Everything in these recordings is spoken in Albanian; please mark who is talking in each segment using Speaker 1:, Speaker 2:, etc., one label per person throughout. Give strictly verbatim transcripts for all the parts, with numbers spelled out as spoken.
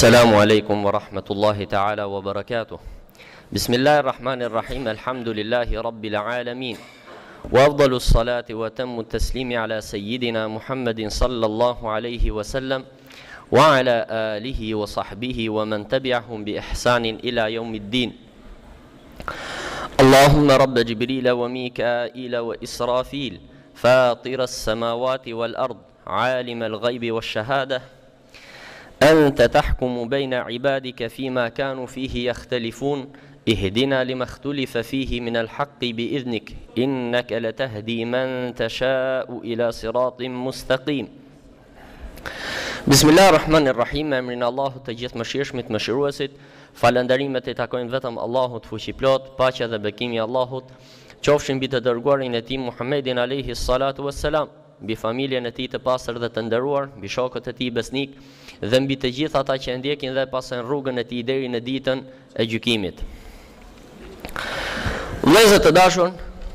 Speaker 1: السلام عليكم ورحمة الله تعالى وبركاته. بسم الله الرحمن الرحيم. الحمد لله رب العالمين، وأفضل الصلاة وتم التسليم على سيدنا محمد صلى الله عليه وسلم وعلى آله وصحبه ومن تبعهم بإحسان إلى يوم الدين. اللهم رب جبريل وميكائيل وإسرافيل فاطر السماوات والأرض عالم الغيب والشهادة، أنت تحكم بين عبادك فيما كانوا فيه يختلفون، اهدنا لما اختلف فيه من الحق بإذنك، إنك لتهدي من تشاء إلى صراط مستقيم. بسم الله الرحمن الرحيم. Emrin Allahut të gjithë mëshirshmit, mëshiruesit. Falënderimet i takojnë vetëm Allahut fuqiplot, paqja dhe bekimi i Allahut qofshin mbi të dërguarin e tij Muhammedin alayhi salatu wassalam, mbi familjen e tij të pastër dhe të nderuar, mbi shokët e tij besnik dhe mbi të gjithë ata që e ndjekin dhe pasojnë rrugën e tij deri në ditën e gjykimit. Vëllezër të dashur,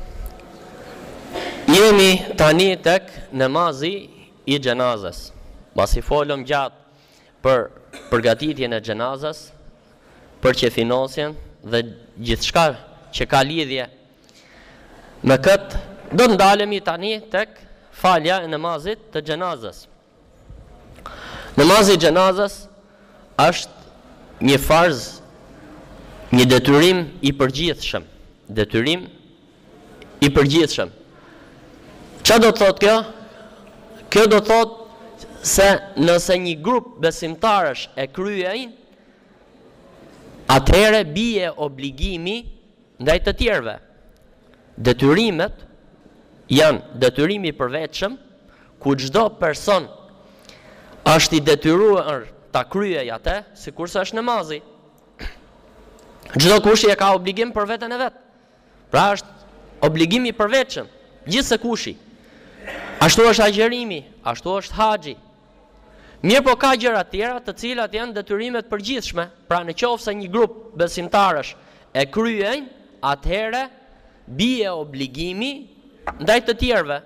Speaker 1: jemi tani tek namazi i xhenazës. Pasi folëm gjatë për përgatitjen e xhenazës, për qefinosjen dhe gjithçka që ka lidhje me këtë, do të ndalemi tani tek falja e namazit të xhenazës. Namazi i xhenazës është një farz, një detyrim i përgjithshëm, detyrim i përgjithshëm. Çfarë do të thotë kjo? Kjo do të thotë se nëse një grup besimtarësh e kryejnë, atëherë bie obligimi ndaj të tjerëve. Detyrimet janë detyrimi i përvetshëm, ku çdo person është i detyruar ta kryejë atë, sikurse është namazi. Çdo kush e ka obligim për veten e vet. Pra është obligimi i përvetshëm, gjithse kushi. Ashtu është agjerimi, ashtu është haxhi. Mirë, po ka gjëra të tjera të cilat janë detyrimet përgjithshme. Pra në qoftë se një grup besimtarësh e kryejnë, atëherë bie obligimi ndaj të tjerëve.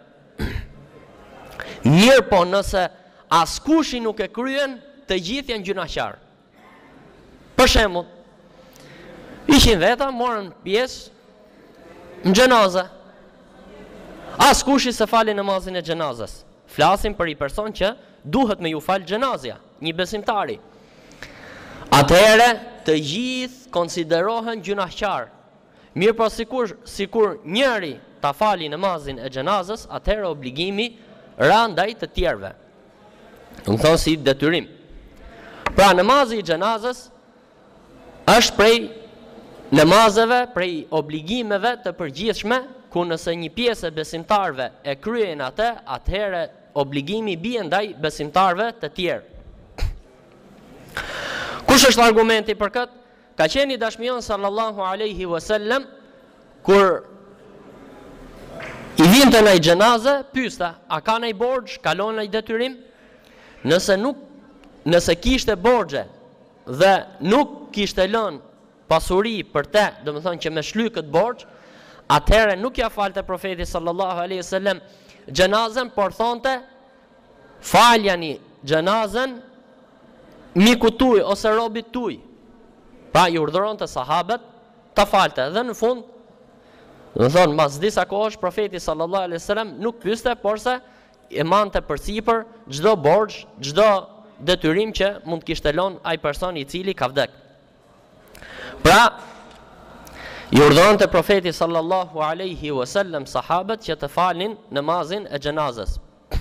Speaker 1: Mirë, po nëse askushi nuk e kryen, të gjithë janë gjunaqar. Për shembull, ishin veta, morën pjesë në xhenazë. Askushi se fali namazin e xhenazës. Flasim për një person që duhet me ju fal xhenazja, një besimtari. Atëherë të gjithë konsiderohen gjunaqar. Mirë, po sikur sikur njëri ta fali namazin e xhenazës, atëherë obligimi ra ndaj të tjerëve. Do të thonë si detyrim. Pra namazi i xhenazës është prej namazeve, prej obligimeve të përgjithshme, ku nëse një pjesë e besimtarëve e kryen atë, atëherë obligimi bie ndaj besimtarëve të tjerë. Kush është argumenti për këtë? Ka qenë dashmion sallallahu alaihi wasallam, kur i vinte në xhenazë, pyesta, a ka ndaj borxh, kalon ndaj detyrim? Nëse nuk, nëse kishte borxhe dhe nuk kishte lënë pasuri për te, do të thonë që me shly këtë borxh, atëherë nuk ja falte profeti sallallahu alaihi wasallam xhenazën, por thonte faljani xhenazën mikut tuaj ose robit tuaj. Pra i urdhëronte sahabët ta falte, dhe në fund, do të thonë mas disa kohësh profeti sallallahu alaihi wasallam nuk pyeste, por se e mante përsipër çdo borxh, çdo detyrim që mund të kishte lënë ai person i cili ka vdekur. Pra i urdhëronte profeti sallallahu alaihi wasallam sahabët që të falin namazin e xhenazës.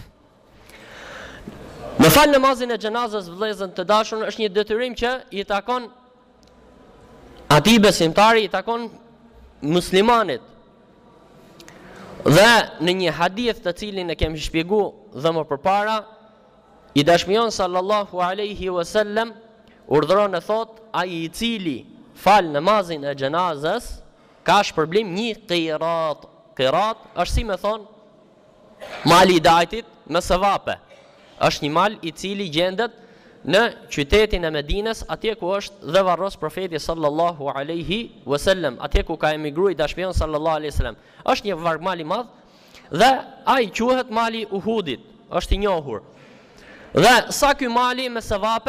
Speaker 1: Me fal namazin e xhenazës, vëllezër të dashur, është një detyrim që i takon atij besimtari, i takon muslimanit. Dhe në një hadith të cilin e kemi shpjeguar dhe më përpara, i dashmion sallallahu alaihi wasallam urdhëron e thot, ai i cili fal namazin e xhenazës ka shpërblim një qirat. Qirat është, si me thon, mali i dajtit me sevape. Është një mal i cili gjendet në qytetin e Medinës, atje ku është dhe varros profeti sallallahu alaihi wasallam, atje ku ka emigruar dashmion sallallahu alaihi wasallam. Është një varg mal i madh dhe ai quhet mali Uhudit, është i njohur. Dhe sa ky mali me sevape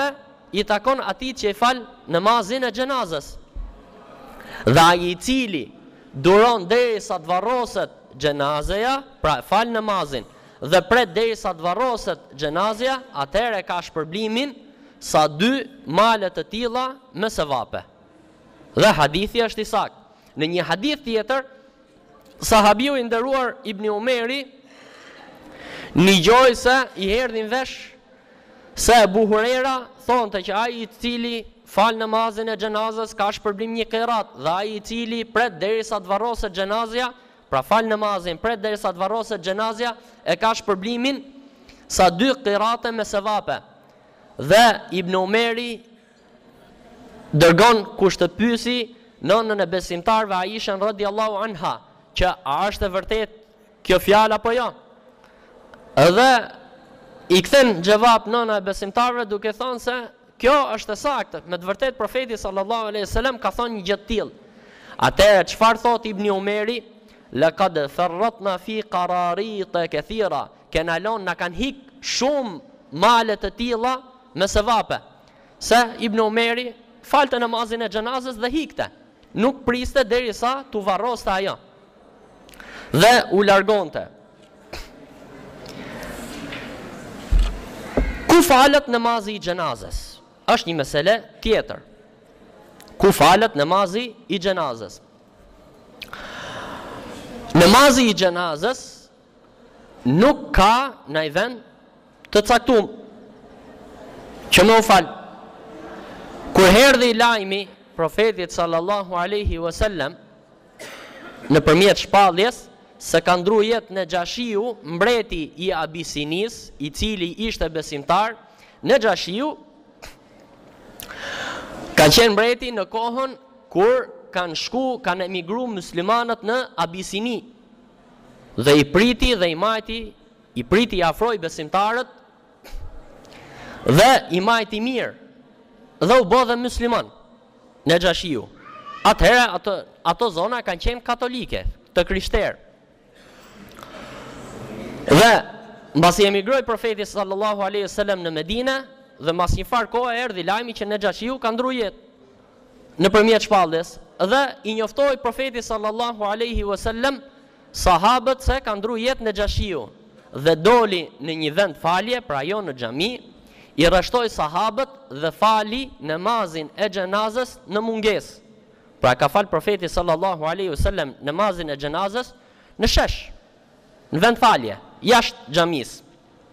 Speaker 1: i takon atij që i fal namazin e xhenazës. Dhe ai i cili duron derisa të varroset xhenazeja, pra fal namazin dhe pret derisa të varroset xhenazja, atëherë ka shpërblimin sa dy male të tilla me sevape. Dhe hadithi është i saktë. Në një hadith tjetër, sahabiu i nderuar Ibn Umeri nigjoi se i erdhin vesh se Abu Huraira thonte që ai i cili fal namazin e xhenazës ka shpërblim një qirat, dhe ai i cili pret derisa të varroset xhenazja, pra fal namazin pret derisa të varroset xhenazja, e ka shpërblimin sa dy qirate me sevape. Dhe Ibn Umeri dërgon kush të pyesi nënën e besimtarve Aishën radhiyallahu anha, që a është e vërtet kjo fjalë apo jo? Edhe i kthen xhevap nëna e besimtarve duke thënë se kjo është e saktë. Me të vërtet profeti sallallahu alaihi wasallam ka thënë një gjë të tillë. Atëherë çfarë thot Ibn Umeri? Laqad farratna fi qararit kathira. Kena lënë na kanë hik shumë male të tilla me sevape. Se Ibn Umeri falte namazin e xhenazës dhe hikte. Nuk priste derisa tu varroste ajo. Dhe u largonte. Ku falet namazi i xhenazës? Është një mesele tjetër. Ku falet namazi i xhenazës? Namazi i xhenazës nuk ka në vend të caktuar që më u fal. Kur erdhi lajmi profetit sallallahu alaihi wasallam nëpërmjet shpalljes se ka ndru jetë në Gjashiu, mbreti i Abisinis, i cili ishte besimtar, në Gjashiu ka qenë mbreti në kohën kur kanë shku, kanë emigru muslimanët në Abisini, dhe i priti dhe i majti, i priti i afroi besimtarët dhe i majti mirë, dhe u bë dhe musliman në Gjashiu. Atëherë ato, ato zona kanë qenë katolike, të krishterë. Dhe mbasi emigroi profeti sallallahu alaihi wasallam në Medinë, dhe mbas një farë kohe erdhi lajmi që në Gjashiu ka ndru jetë nëpërmjet shpalljes, dhe i njoftoi profeti sallallahu alaihi wasallam sahabët se ka ndru jetë në Gjashiu, dhe doli në një vend falje, pra jo në xhami, i rreshtoi sahabët dhe fali namazin e xhenazës në mungesë. Pra ka fal profeti sallallahu alaihi wasallam namazin e xhenazës në shesh, në vend falje, jashtë xhamisë.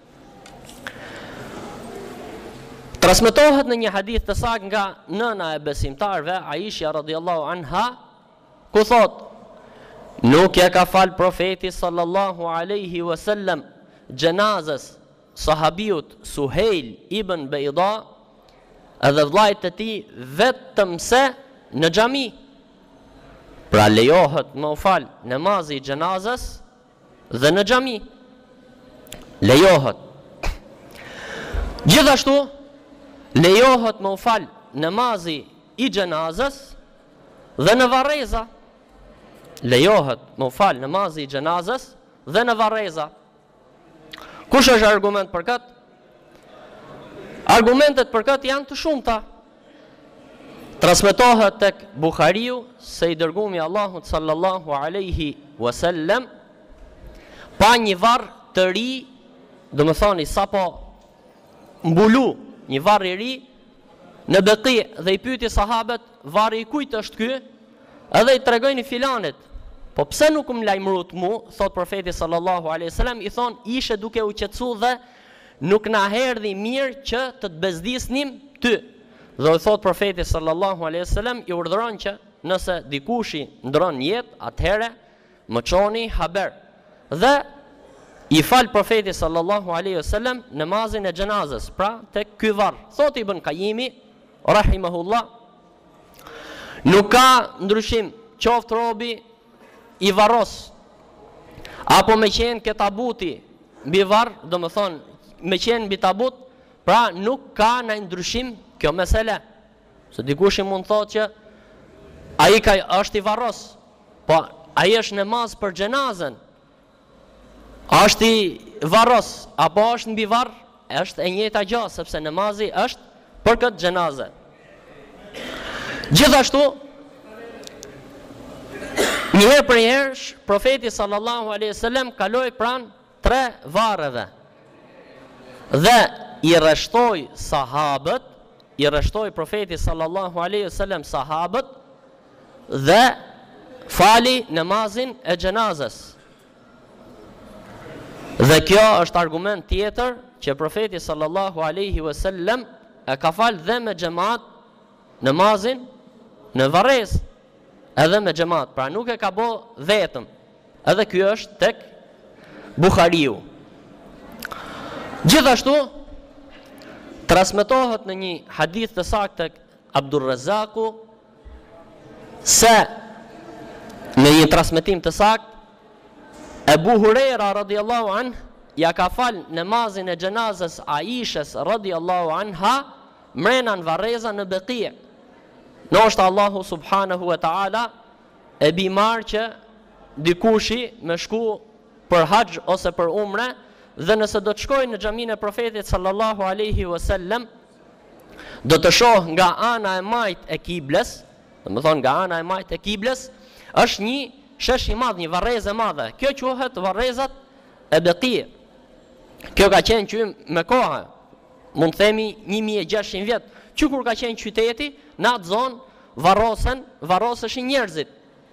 Speaker 1: Transmetohet në një hadith të saktë nga nëna e besimtarve Aisha radhiyallahu anha, ku thot: nuk ja ka fal profeti sallallahu alaihi wasallam xhenazës sahabiut Suhejl ibn Bejda edhe vllajt të tij vetëm se në xhami. Pra lejohet më u fal namazi i xhenazës dhe në xhami. Lejohet. Gjithashtu lejohet më u fal namazi i xhenazës dhe në varreza. Lejohet më u fal namazi i xhenazës dhe në varreza. Kush është argument për këtë? Argumentet për këtë janë të shumta. Transmetohet tek Buhariu se i dërgumi Allahut sallallahu alaihi wasallam pa një varr të ri, do më thoni sapo mbulu një varr i ri në Beqi, dhe i pyeti sahabët, varri i kujt është ky? Edhe i tregojnë filanit. Po pse nuk më lajmërut mu, thot profeti sallallahu alaihi wasallam, i thon ishe duke u qetësu dhe nuk na erdhi mirë që të të bezdisnim ty. Dhe i thot profeti sallallahu alaihi wasallam, i urdhëron që nëse dikushi ndron jetë, atëherë më çoni haber. Dhe i fal profeti sallallahu alaihi wasallam namazin e xhenazës, pra tek ky varr. Thot Ibn Qayyimi rahimahullah, nuk ka ndryshim qoftë robi i varros apo me qenë ke tabuti mbi varr, do më thonë me qenë mbi tabut, pra nuk ka në ndryshim kjo mesele. Se dikush i mund thotë që ai ka është i varros, po ai është namaz për xhenazën, është i varros apo është mbi varr, është e njëjta gjë, sepse namazi është për këtë xhenaze. Gjithashtu, njëherë për njëherë, profeti sallallahu alaihi wasallam kaloi pranë tre varreve dhe i rreshtoi sahabët, i rreshtoi profeti sallallahu alaihi wasallam sahabët dhe fali namazin e xhenazës. Dhe kjo është argument tjetër që profeti sallallahu alaihi wasallam e ka falë dhe me xhamat namazin në varrezë, edhe me xhamat, pra nuk e ka bë vetëm. Edhe ky është tek Buhariu. Gjithashtu transmetohet në një hadith të saktë tek Abdurrazzaku se në një transmetim të saktë Ebu Hurera radiallahu anh ja ka fal namazin e xhenazës Aishës radiallahu anha mrena në varreza në Beqi. Ndoshta Allahu subhanahu wa taala e bimar që dikushi me shku për haxh ose për umre dhe nëse do të shkojë në xhaminë e profetit sallallahu alaihi wasallam do të shoh nga ana e majt e kibles, do të thonë nga ana e majt e kibles, është një shesh i madh, një varrezë e madhe. Kjo quhet varrezat e Beqi. Kjo ka qenë që me kohë, mund të themi një mijë e gjashtëqind vjet, që kur ka qenë qyteti, në atë zonë varrosen, varroseshin njerëzit.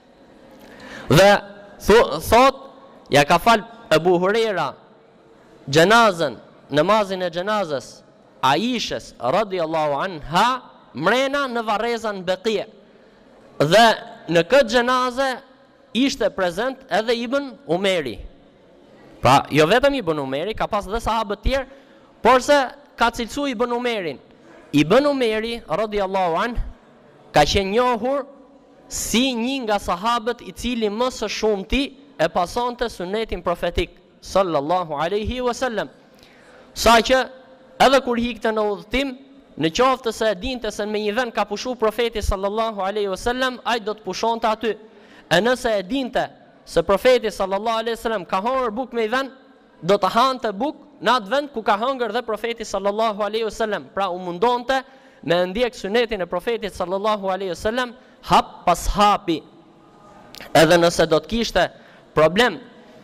Speaker 1: Dhe thot, ja ka fal Ebu Hurera xhenazën, namazin e xhenazës Aishës radiallahu anha mrena në varrezën Beqi. Dhe në këtë xhenazë ishte prezent edhe Ibn Umeri. Pra, jo vetëm Ibn Umeri, ka pas dhe sahabët tjerë, por se ka cilësu Ibn Umerin. Ibn Umeri, radiallahu anh, ka qenë njohur si një nga sahabët i cili më së shumti e pasonte sunetin profetik, sallallahu alaihi wasallam. Sa që edhe kur hikte në udhëtim, në qoftë se e dinte se me një vend ka pushu profeti sallallahu alaihi wasallam, ai do të pushonte aty. E nëse e dinte se profeti sallallahu alaihi wasallam ka hëngur buk me i vend, do të hante buk në atë vend ku ka hëngur dhe profeti sallallahu alaihi wasallam. Pra u mundonte me ndjek sunetin e profetit sallallahu alaihi wasallam hap pas hapi. Edhe nëse do të kishte problem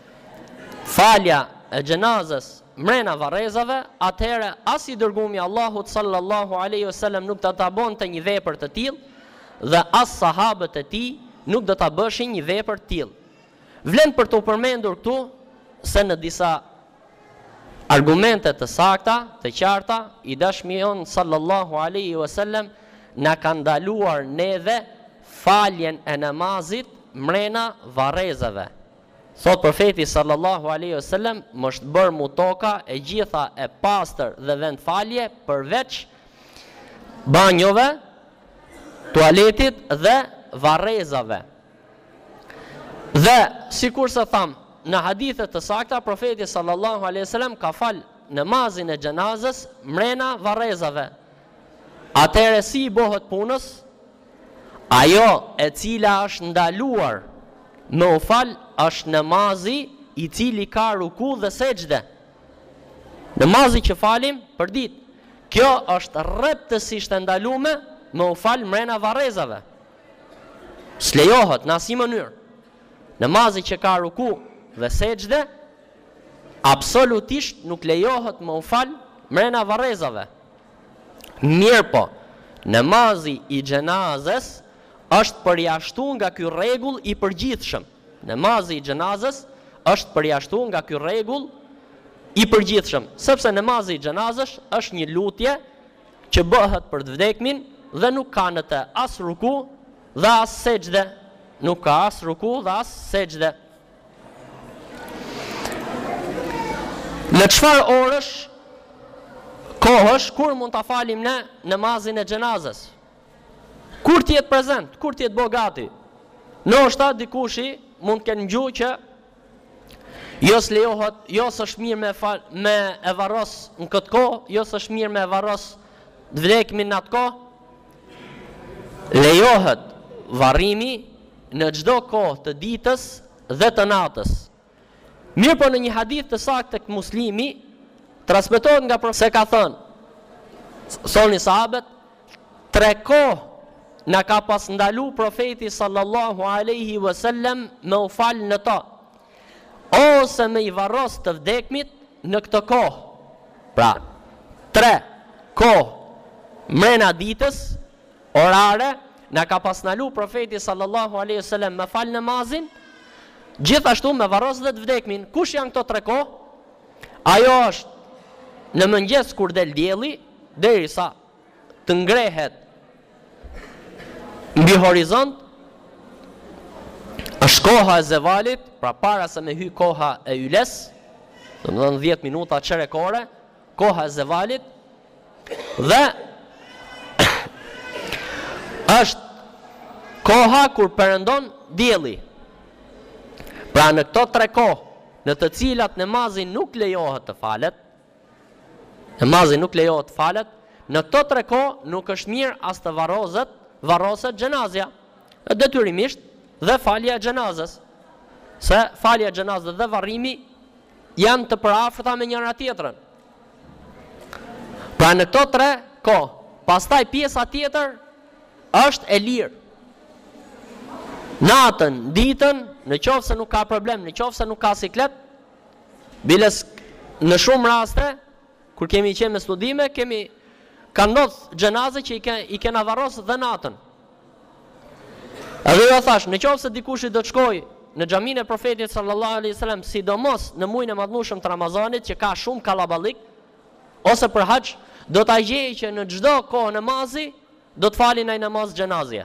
Speaker 1: falja e xhenazës mrena varrezave, atëherë as i dërgumi Allahut sallallahu alaihi wasallam nuk do ta bonte një vepër të tillë dhe as sahabët e tij nuk do ta bëshin një vepër të tillë. Vlen për të përmendur këtu se në disa argumente të sakta, të qarta, i dashmion sallallahu alaihi wasallam na ka ndaluar neve faljen e namazit mrena varrezave. Thot profeti sallallahu alaihi wasallam, mështë bërë mu toka e gjitha e pastër dhe vend falje përveç banjove, tualetit dhe varrezave. Dhe sikur se tham, në hadithe të sakta profeti sallallahu alaihi wasallam ka fal namazin e xhenazës mrena varrezave. Atëherë si i bëhet punës? Ajo e cila është ndaluar me u fal është namazi i cili ka ruku dhe sejdë. Namazi që falim për ditë. Kjo është rreptësisht e ndaluar me u fal mrena varrezave. S'lejohet në asnjë mënyrë. Namazi që ka ruku dhe sejdë absolutisht nuk lejohet me u fal mrena varrezave. Mirë po, namazi i xhenazës është përjashtuar nga ky rregull i përgjithshëm. Namazi i xhenazës është përjashtuar nga ky rregull i përgjithshëm, sepse namazi i xhenazës është një lutje që bëhet për të vdekmin dhe nuk ka në të as ruku dhe as sejdë. Nuk ka as ruku dhe as sejdë. Në çfarë orësh, kohësh, kur mund ta falim ne namazin e xhenazës? Kur t'jetë prezent, kur t'jetë bogati? Ndoshta dikushi mund të kenë ngjuar që jo s'lejohet, jo s'është mirë me fal, me e varros në këtë kohë, jo s'është mirë me e varros të vdekmin në atë kohë. Lejohet varrimi në çdo kohë të ditës dhe të natës. Mirë po në një hadith të saktë tek Muslimi transmetohet nga profeti se ka thënë: Thoni sahabët, tre kohë na ka pas ndalu profeti sallallahu alaihi wasallam me u fal në to, ose me i varros të vdekmit në këtë kohë. Pra, tre kohë mrena ditës orare na ka pas ndalu profeti sallallahu alaihi wasallam me fal namazin, gjithashtu me varros dhe të vdekmin. Kush janë këto tre kohë? Ajo është në mëngjes kur del dielli, derisa të ngrehet mbi horizont, është koha e zevalit, pra para se me hy koha e yles, do të thonë dhjetë minuta çerekore, koha e zevalit, dhe është koha kur perëndon dielli. Pra në këto tre kohë, në të cilat namazi nuk lejohet të falet, namazi nuk lejohet të falet, në këto tre kohë nuk është mirë as të varroset, varroset xhenazja, detyrimisht dhe falja e xhenazës. Se falja e xhenazës dhe varrimi janë të përafërta me njëra tjetrën. Pra në këto tre kohë, pastaj pjesa tjetër është e lirë. Natën, ditën, në qoftë se nuk ka problem, në qoftë se nuk ka siklet, biles në shumë raste, kur kemi qenë me studime, kemi ka ndodhur xhenaze që i, ke, i kena varrosur dhe natën. Edhe jo thash, në qoftë se dikush do të shkojë në xhamin e profetit sallallahu alaihi wasallam, sidomos në muajin e madhnueshëm të Ramazanit që ka shumë kallaballik, ose për haxh, do ta gjejë që në çdo kohë namazi do të falin ai namaz xhenazje.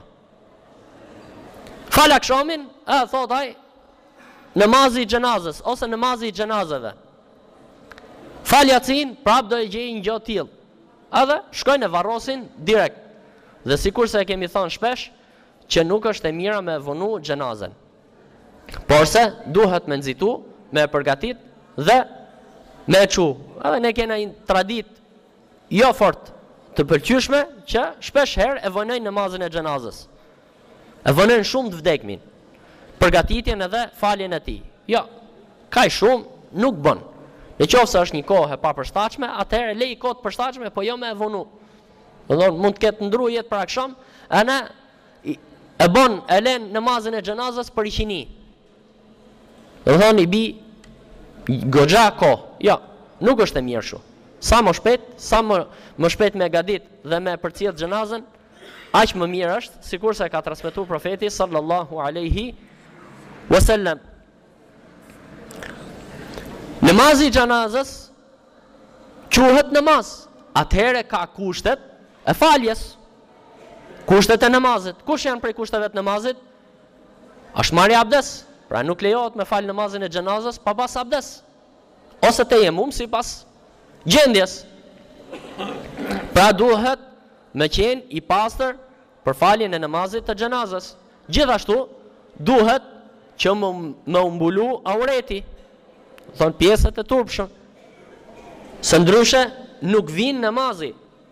Speaker 1: Fal akshamin, e thot ai, namazi i xhenazës ose namazi i xhenazeve. Fal yacin, prap do e gjejë një gjë të tillë. Edhe shkojnë e varrosin direkt. Dhe sikur se e kemi thënë shpesh, që nuk është e mira me vonu xhenazen. Porse duhet me nxitu, me e përgatit dhe me e çu. Edhe ne kena një tradit jo fort të pëlqyeshme që shpesh herë e vonojnë namazin e xhenazës. E vonojnë shumë të vdekmin, përgatitjen edhe faljen e tij. Jo, kaq shumë nuk bën. Në qoftë se është një kohë e papërshtatshme, atëherë lej kohë të përshtatshme, po jo me e vonu. Do të thonë mund të ketë ndruar jetë për akşam, ana e bën e lën namazin e xhenazës për iqini. Do të thonë i bi goxha kohë. Jo, nuk është e mirë kështu. Sa më shpejt, sa më më shpejt me gadit dhe me përcjell xhenazën, aq më mirë është, sikurse ka transmetuar profeti sallallahu alaihi wasallam. Namazi i xhenazës quhet namaz. Atëherë ka kushtet e faljes. Kushtet e namazit. Kush janë prej kushteve të namazit? Është marrja abdes. Pra nuk lejohet me fal namazin e xhenazës pa pas abdes. Ose tejemum sipas gjendjes. Pra duhet me qenë i pastër për faljen e namazit të xhenazës. Gjithashtu duhet që më, më umbulu aureti, thonë pjesët e turpshëm. Së ndryshe nuk vin namazi.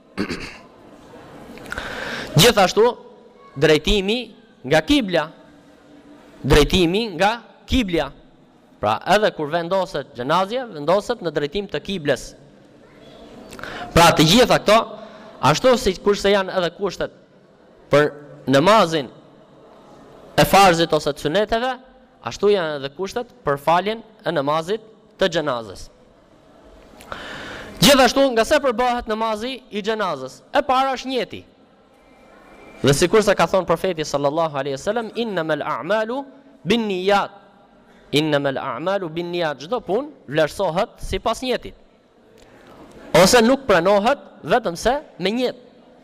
Speaker 1: Gjithashtu drejtimi nga kibla. Drejtimi nga kibla. Pra edhe kur vendoset xhenazja, vendoset në drejtim të kibles. Pra të gjitha këto, ashtu si kurse janë edhe kushtet për namazin e farzit ose të suneteve, ashtu janë edhe kushtet për faljen e namazit të xhenazës. Gjithashtu nga se përbëhet namazi i xhenazës, e para është njeti. Dhe sikurse ka thënë profeti sallallahu alaihi wasallam, innamal a'malu binniyat. Innamal a'malu binniyat. Çdo punë vlerësohet sipas njetit. Ose nuk pranohet vetëm se me njet.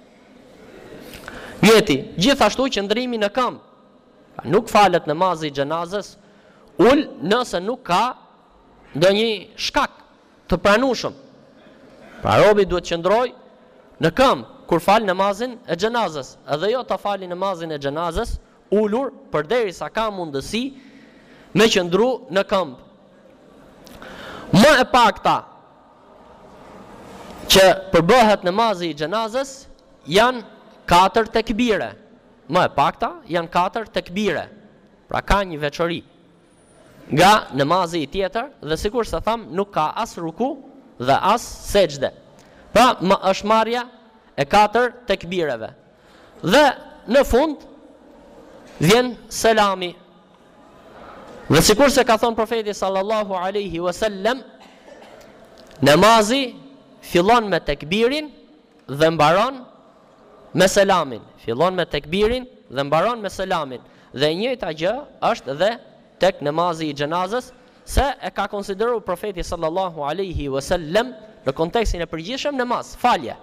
Speaker 1: Njeti, gjithashtu qëndrimi në këmbë. Nuk falet namazi i xhenazës ul nëse nuk ka ndonjë shkak të pranueshëm. Pra robi duhet qëndroj në këmbë kur fal namazin e xhenazës, edhe jo ta fali namazin e xhenazës ulur përderisa ka mundësi me qëndru në këmbë. Më e pakta që përbëhet namazi i xhenazës janë katër tekbire. Më e pakta janë katër tekbire. Pra ka një veçori nga namazi i tjetër dhe sikur se tham nuk ka as ruku dhe as sejdë. Pra më është marrja e katër tekbireve. Dhe në fund vjen selami. Dhe sikur se ka thonë profeti sallallahu alaihi wasallam, namazi fillon me tekbirin dhe mbaron me selamin. Fillon me tekbirin dhe mbaron me selamin. Dhe e njëjta gjë është dhe tek namazi i xhenazës, se e ka konsideruar profeti sallallahu alaihi wasallam në kontekstin e përgjithshëm namaz, falje.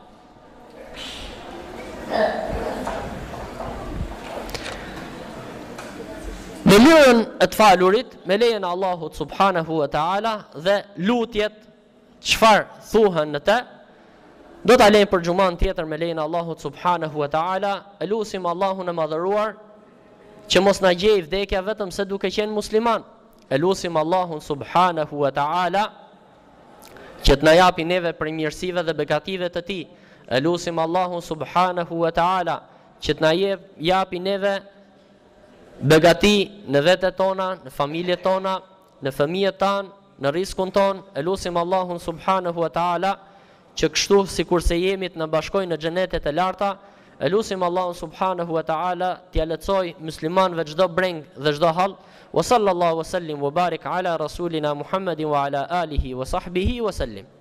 Speaker 1: Në mënyrën e të falurit, me lejen e Allahut subhanahu wa taala dhe lutjet çfarë thuhen në të, do ta lejmë për xhuman tjetër me lejen e Allahut subhanahu wa taala. Elusim Allahun e madhëruar që mos na gjej vdekja vetëm se duke qenë musliman. Elusim Allahun subhanahu wa taala që të na japi neve prej mirësive dhe begative të tij. Elusim Allahun subhanahu wa taala që të na japi neve begati në vetet tona, në familjet tona, në fëmijët tanë, në riskun ton. Elusim Allahun subhanahu wa taala që kështu sikur se jemi të na bashkojë në xhenetet e larta. Elusim Allahun subhanahu wa taala t'ia leçoj muslimanëve çdo breng dhe çdo hall. Wa sallallahu wa sallim wa barik ala rasulina Muhammedin wa ala alihi wa sahbihi wa sallim.